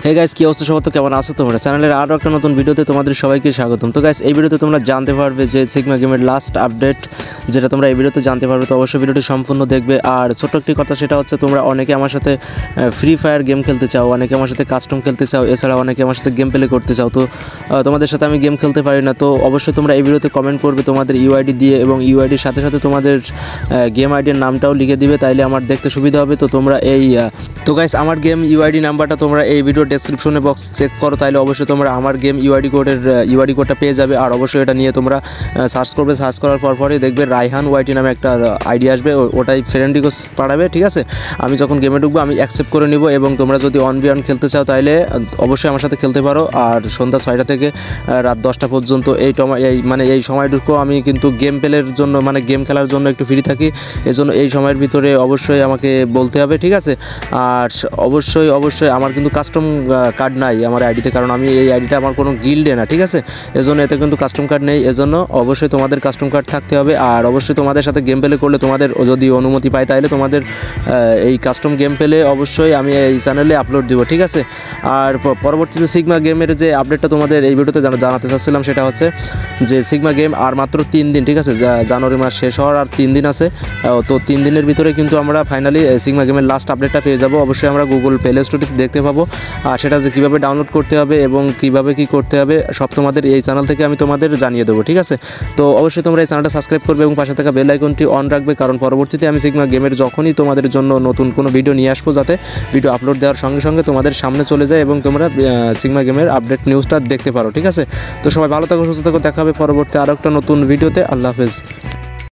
Hey guys, কি অবস্থা? সবাই তো কেমন আছো তোমরা? চ্যানেলের আরও একটা নতুন ভিডিওতে তোমাদের সবাইকে স্বাগতম। তো গাইস, এই ভিডিওতে তোমরা জানতে পারবে যে সিগমা গেমের লাস্ট আপডেট, যেটা তোমরা এই ভিডিওতে জানতে পারবে। তো অবশ্যই ভিডিওটি সম্পূর্ণ দেখবে। আর ছোট্ট একটি কথা, সেটা হচ্ছে তোমরা অনেকে আমার সাথে ফ্রি ফায়ার গেম খেলতে চাও, অনেকে আমার সাথে কাস্টম খেলতে চাও, এছাড়া অনেকে আমার সাথে গেম প্লে করতে চাও। তো তোমাদের সাথে আমি গেম খেলতে পারি না। তো অবশ্যই তোমরা এই ভিডিওতে কমেন্ট করবে তোমাদের ইউআইডি দিয়ে, এবং ইউআইডির সাথে সাথে তোমাদের গেম আইডির নামটাও লিখে দিবে, তাইলে আমার দেখতে সুবিধা হবে। তো তোমরা তো গাইস, আমার গেম ইউআইডি নাম্বারটা তোমরা এই ভিডিও ডেসক্রিপশনে বক্স চেক করো, তাহলে অবশ্যই তোমরা আমার গেম ইউআইডি কোডটা পেয়ে যাবে। আর অবশ্যই এটা নিয়ে তোমরা সার্চ করবে, সার্চ করার পরই দেখবে রায়হান ওয়াইটি নামে একটা আইডি আসবে, ওটাই ফ্রেন্ড রিকোয়েস্ট পাঠাবে, ঠিক আছে? আমি যখন গেমে ঢুকবো আমি অ্যাকসেপ্ট করে নিব। এবং তোমরা যদি 1v1 খেলতে চাও তাহলে অবশ্যই আমার সাথে খেলতে পারো। আর সন্ধ্যা 6টা থেকে রাত 10টা পর্যন্ত এই সময়টুকু আমি কিন্তু গেম প্লের জন্য, মানে গেম খেলার জন্য একটু ফ্রি থাকি। এজন্য এই সময়ের ভিতরে অবশ্যই আমাকে বলতে হবে, ঠিক আছে? আর অবশ্যই আমার কিন্তু কাস্টম কার্ড নাই আমার আইডিতে, কারণ আমি এই আইডিটা আমার কোনো গিল্ডে না, ঠিক আছে? এজন্য এতে কিন্তু কাস্টম কার্ড নেই। এজন্য অবশ্যই তোমাদের কাস্টম কার্ড থাকতে হবে। আর অবশ্যই তোমাদের সাথে গেম প্লে করলে, তোমাদের যদি অনুমতি পাই, তাহলে তোমাদের এই কাস্টম গেম প্লে অবশ্যই আমি এই চ্যানেলে আপলোড দিব, ঠিক আছে? আর পরবর্তীতে সিগমা গেমের যে আপডেটটা তোমাদের এই ভিডিওতে জানাতে চাচ্ছিলাম, সেটা হচ্ছে যে সিগমা গেম আর মাত্র 3 দিন, ঠিক আছে? জানুয়ারি মাস শেষ হওয়ার আর 3 দিন আছে। তো 3 দিনের ভিতরে কিন্তু আমরা ফাইনালি সিগমা গেমের লাস্ট আপডেটটা পেয়ে যাব। অবশ্যই আমরা গুগল প্লে স্টোরে দেখতে পাবো। আর সেটা যে কীভাবে ডাউনলোড করতে হবে এবং কীভাবে কী করতে হবে, সব তোমাদের এই চ্যানেল থেকে আমি তোমাদের জানিয়ে দেবো, ঠিক আছে? তো অবশ্যই তোমরা এই চ্যানেলটা সাবস্ক্রাইব করবে এবং পাশে থাকা বেল আইকনটি অন রাখবে, কারণ পরবর্তীতে আমি সিগমা গেমের যখনই তোমাদের জন্য নতুন কোনো ভিডিও নিয়ে আসবো, যাতে ভিডিও আপলোড দেওয়ার সঙ্গে সঙ্গে তোমাদের সামনে চলে যায় এবং তোমরা সিগমা গেমের আপডেট নিউজটা দেখতে পারো, ঠিক আছে? তো সবাই ভালো থাকো, সুস্থ থাকো, দেখা হবে পরবর্তী আরও একটা নতুন ভিডিওতে। আল্লাহ হাফেজ।